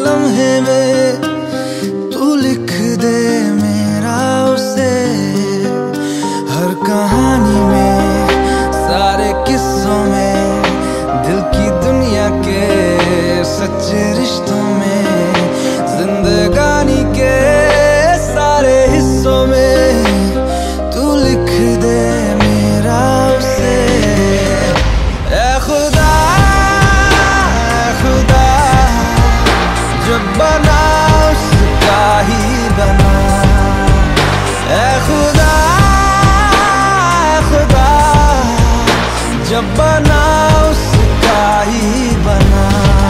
लम्हे में तू लिख दे मेरा उसे, हर कहानी में सारे किस्सों में दिल की दुनिया के सच्चे रिश्तों में, जिंदगानी के सारे हिस्सों में तू लिख दे मेरा उसे। ऐ खुदा जब बना उसका ही बना, ऐ खुदा जब बना उसका ही बना।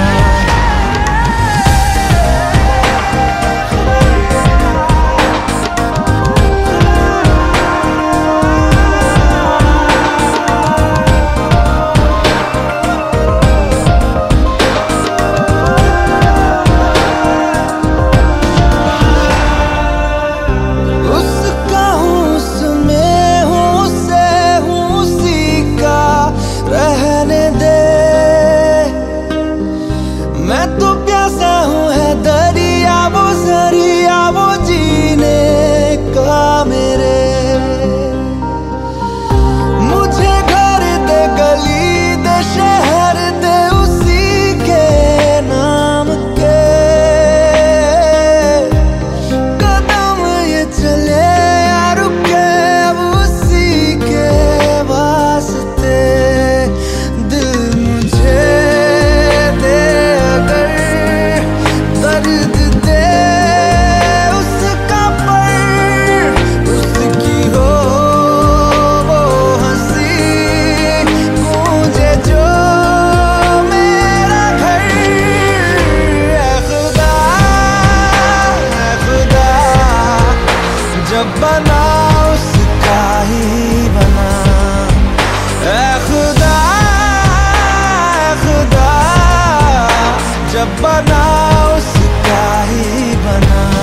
रहने दे, मैं तो प्यासा हूँ, है दरिया वो ज़रिया वो जीने का मेरे। मुझे घर दे गली दे शहर दे उसी के नाम के, कदम ये चले या रुके अब उसी के वास्ते। दर्द दे उसका पर, उसकी हो वो हंसी, गूंजे जो मेरा घर। ऐ खुदा जब बना उसका ही बना, ऐ खुदा जब बना उसका ही बना।